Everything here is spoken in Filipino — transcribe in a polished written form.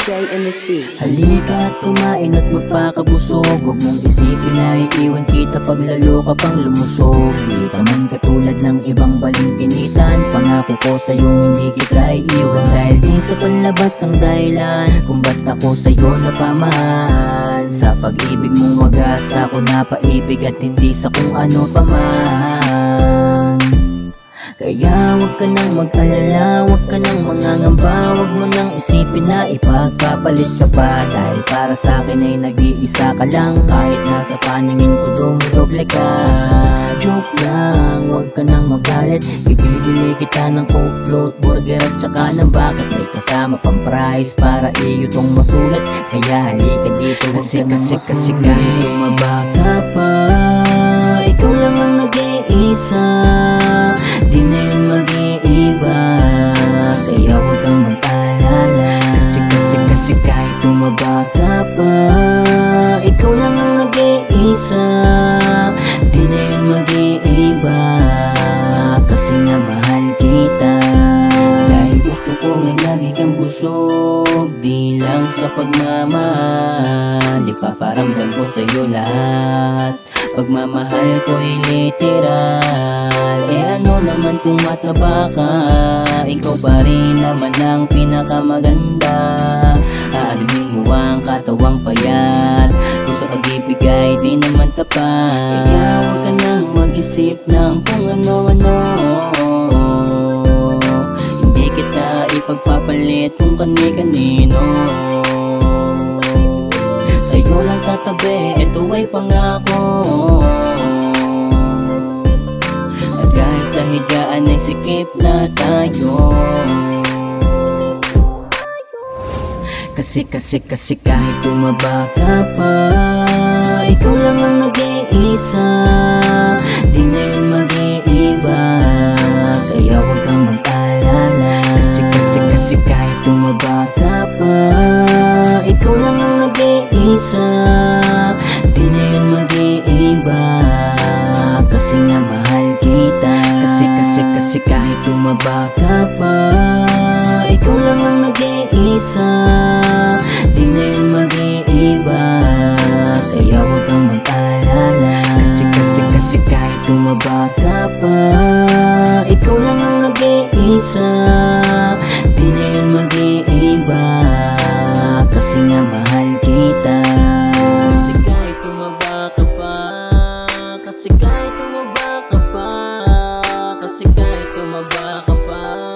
DJ in the speech. Halika at kumain at magpakabusog. Huwag mong isipin na iiwan kita pag lalo ka pang lumusog. Di ka man katulad ng ibang balingkinitan. Pangako ko sa'yo hindi kita iiwan. Dahil di sa panlabas ang dahilan kung ba't ako sa'yo napamahal. Sa pag-ibig mong wagas ako napaibig at hindi sa kung ano pa man. Kaya wag ka nang mag-alala, wag ka nang mangangamba. Wag mo nang isipin na ipagpapalit ka pa. Dahil para sa akin ay nag-iisa ka lang. Kahit nasa paningin ko dumodoble ka. Joke lang, wag ka nang magalit. Ibibili kita ng coke, float, burger at saka ng bucket. May kasama pang price para iyo tong masulit. Kaya halika dito, kasi kahit tumaba ka pa, ikaw lang ang nag-iisa. Di na yun mag-iiba. Kaya huwag kang mag-alala. Kasi kahit tumaba ka pa, ikaw lang ang nag-iisa. Di na yun mag-iiba. Kasi nga mahal kita. Dahil gusto ko may lagi kang busog. Di lang sa pagmamahal, ipaparamdam ko sa'yo lahat. Pagmamahal ko'y literal. Ano naman kung mataba ka, ikaw pa rin naman ang pinakamaganda. Aalimin mo ang katawang payat. Kung sa pag-ibig ay di naman tapat. Kaya huwag ka nang mag-isip ng kung ano-ano. Hindi kita ipagpapalit kung kani-kanino. Sa'yo lang tatabi, ito ay pangako. At kahit sa higaan ay sikip na tayo. Kasi kahit tumaba ka pa, ikaw lang ang nag-iisa. Di na yun mag-iiba. Kaya huwag kang mag-alala. Kasi kahit tumaba ka pa, ikaw lang ang nag-iisa. Di na yun mag-iiba. Kasi nga mahal kita. Kasi kahit tumaba ka pa, ikaw lang ang nag-iisa. Di na yun mag-iiba. Kaya huwag kang mag-alala. Kasi kahit tumaba ka pa, ikaw lang ang nag-iisa. Di na yun mag-iiba. Kasi nga mahal kita. Kasi kahit tumaba ka pa, kasi kahit tumaba ka pa, kasi kahit tumaba ka pa.